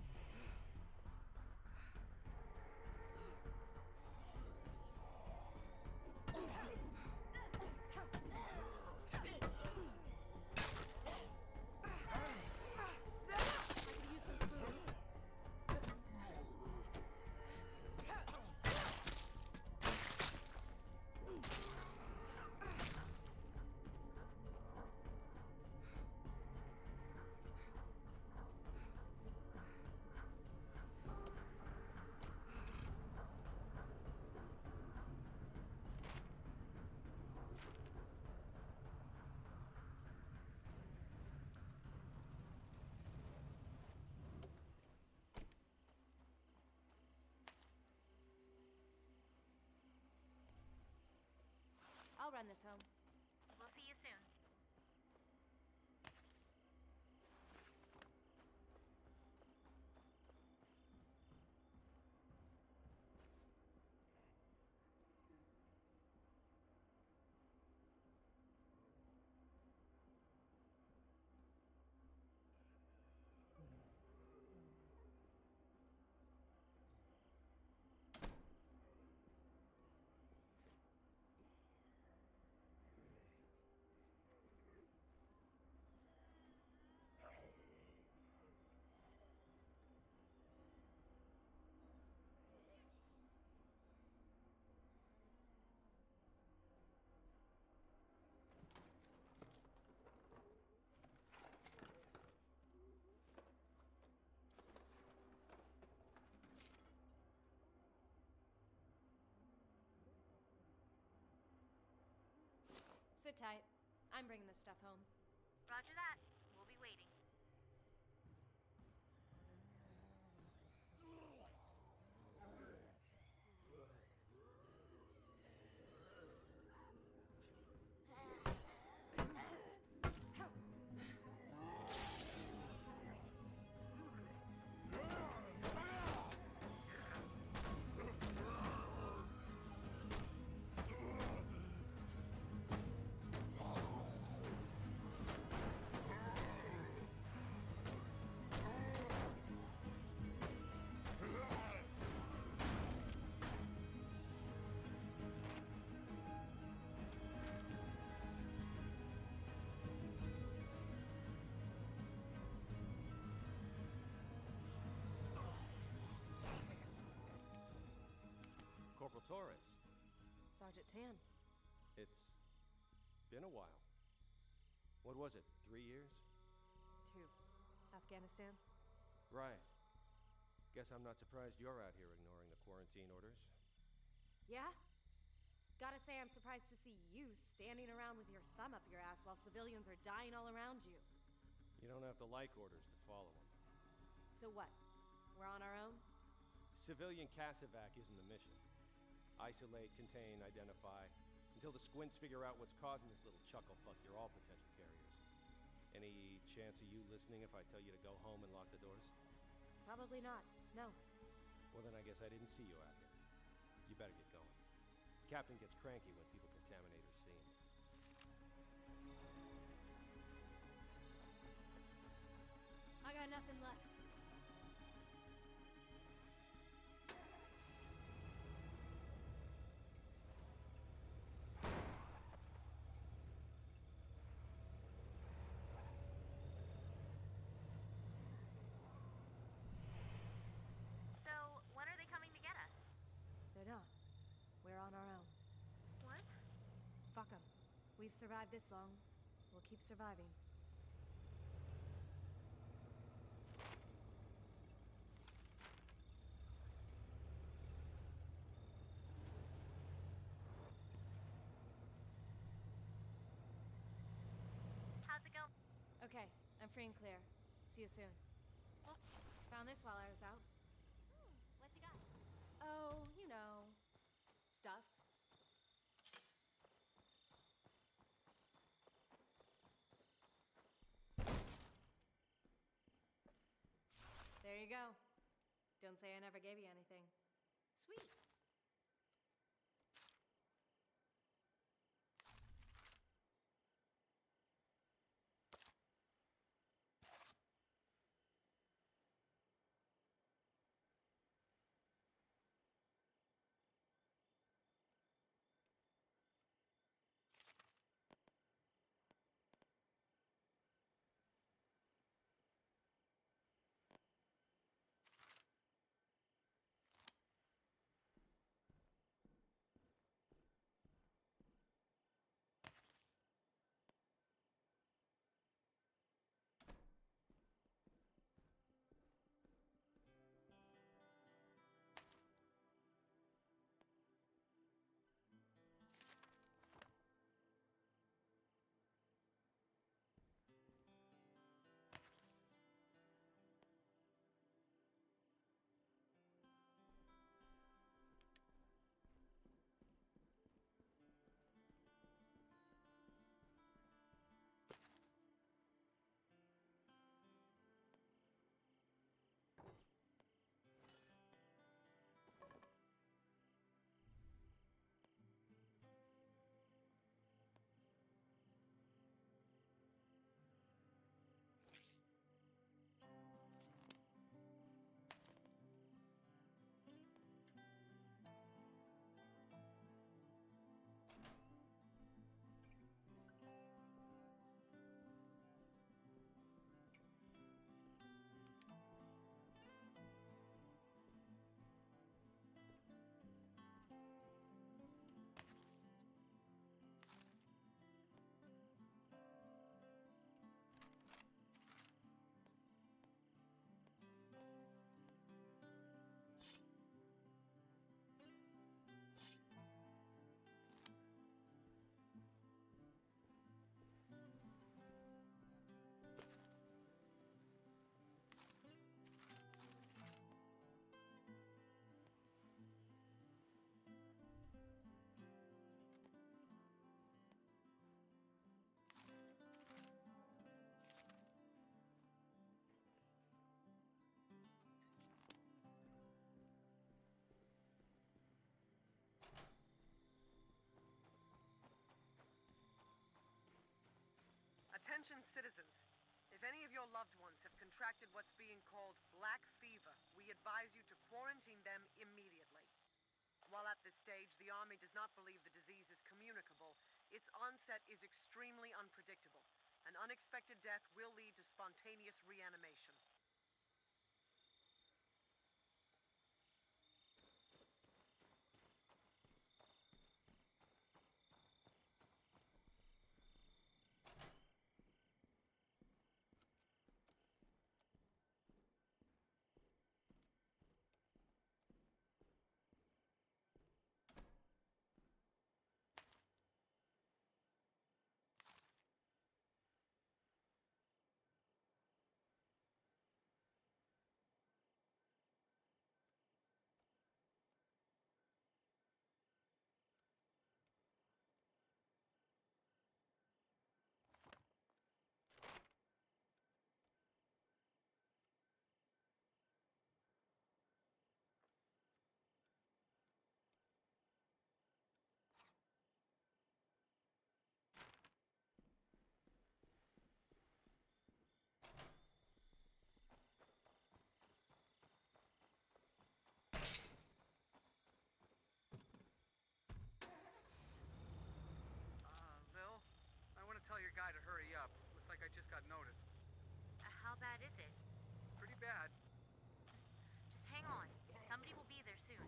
I'll run this home. We'll see you soon. Sit tight. I'm bringing this stuff home. Roger that. We'll be waiting. Corporal Torres. Sergeant Tan. It's been a while. What was it, 3 years? 2. Afghanistan. Right. Guess I'm not surprised you're out here ignoring the quarantine orders. Yeah? Gotta say, I'm surprised to see you standing around with your thumb up your ass while civilians are dying all around you. You don't have to like orders to follow them. So what? We're on our own? Civilian CASEVAC isn't the mission. Isolate, contain, identify, until the squints figure out what's causing this little chucklefuck. You're all potential carriers. Any chance of you listening if I tell you to go home and lock the doors? Probably not. No. Well, then I guess I didn't see you out here. You better get going. Captain gets cranky when people contaminate her scene. I got nothing left. We've survived this long. We'll keep surviving. How's it go? Okay, I'm free and clear. See you soon. Oh, Found this while I was out. what you got? Oh, you know, stuff. There you go. Don't say I never gave you anything. Sweet. Attention citizens. If any of your loved ones have contracted what's being called black fever, we advise you to quarantine them immediately. While at this stage, the Army does not believe the disease is communicable, its onset is extremely unpredictable. An unexpected death will lead to spontaneous reanimation. Lil, I want to tell your guy to hurry up. Looks like I just got noticed. How bad is it? Pretty bad. Just hang on. Somebody will be there soon.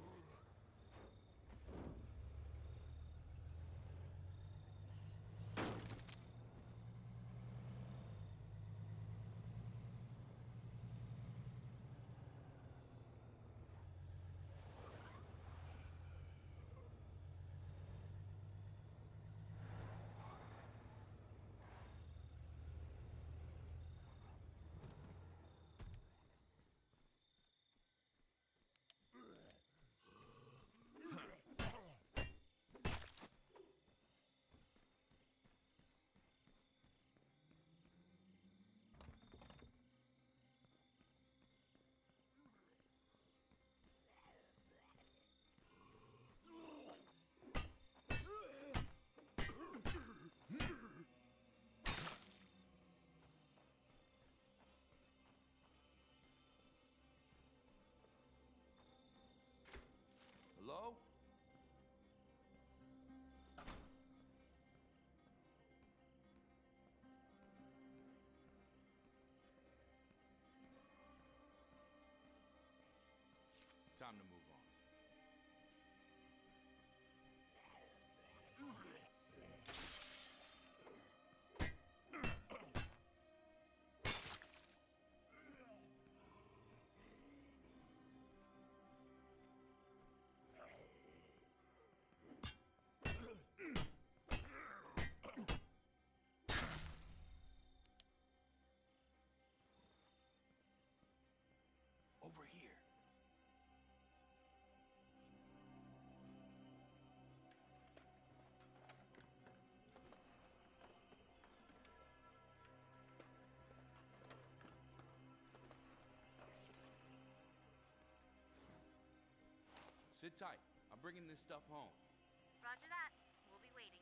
Sit tight. I'm bringing this stuff home. Roger that. We'll be waiting.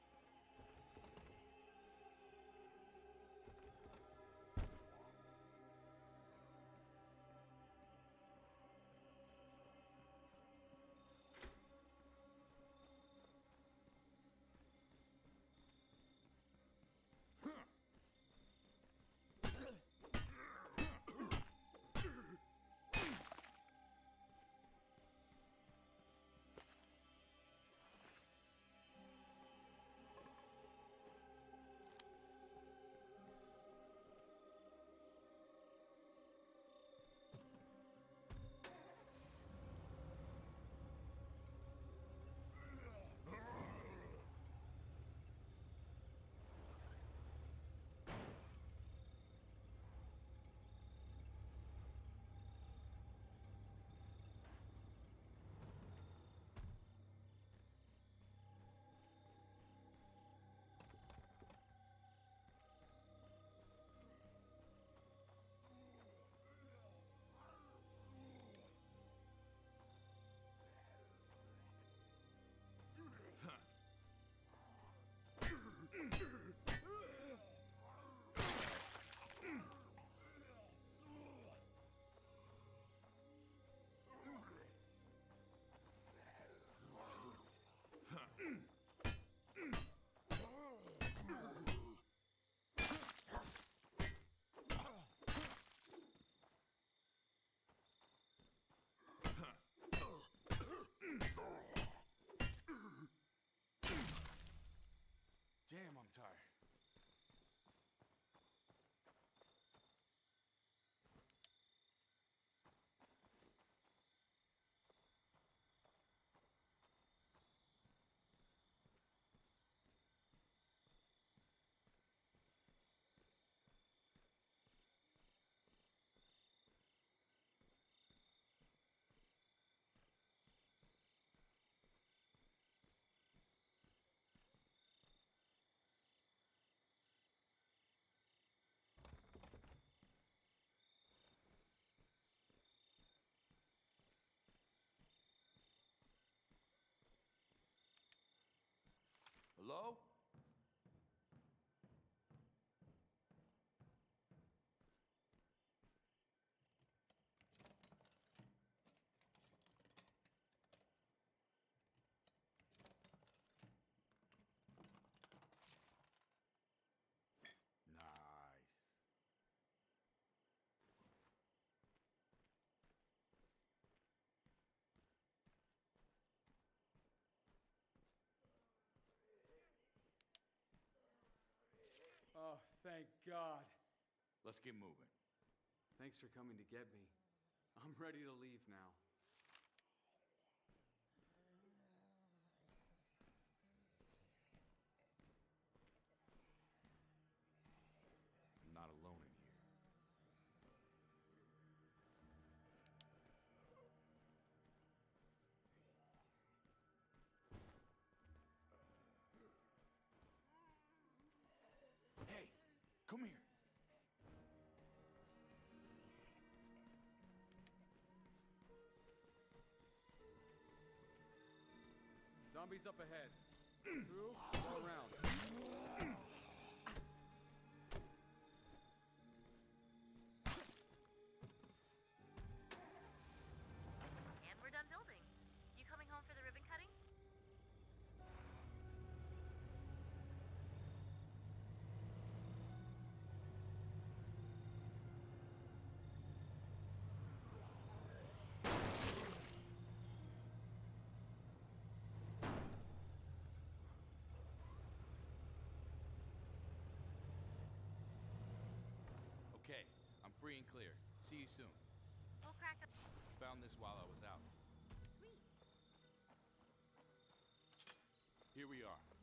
Damn, I'm tired. Hello? Nice. Oh, thank God. Let's get moving. Thanks for coming to get me. I'm ready to leave now. I'm not alone in here. Hey, come here. Zombies up ahead. Through or around? And we're done building. You coming home for the ribbon cutting? Okay, I'm free and clear. See you soon. We'll crack up. Found this while I was out. Sweet. Here we are.